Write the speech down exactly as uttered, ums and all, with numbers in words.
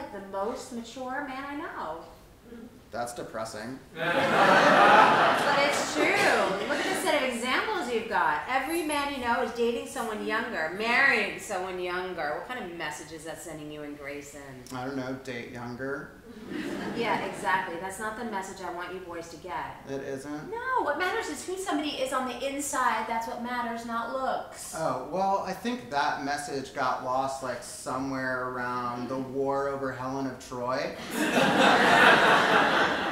like the most mature man I know. That's depressing. But it's true. Look at the set of examples you've got. Every man you know is dating someone younger, marrying someone younger. What kind of message is that sending you and Grayson? I don't know, date younger. Yeah, exactly. That's not the message I want you boys to get. It isn't? No, what matters is who somebody is on the inside. That's what matters, not looks. Oh, well, I think that message got lost like somewhere around the war over Helen of Troy.